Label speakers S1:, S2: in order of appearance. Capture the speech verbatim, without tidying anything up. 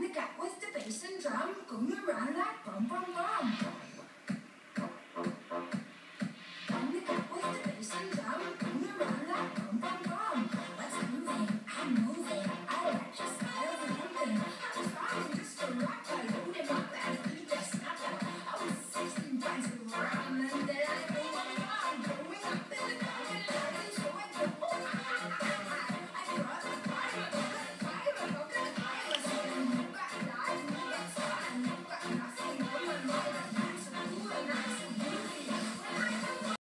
S1: the gap with the bass and drum, come around like bum bum bum.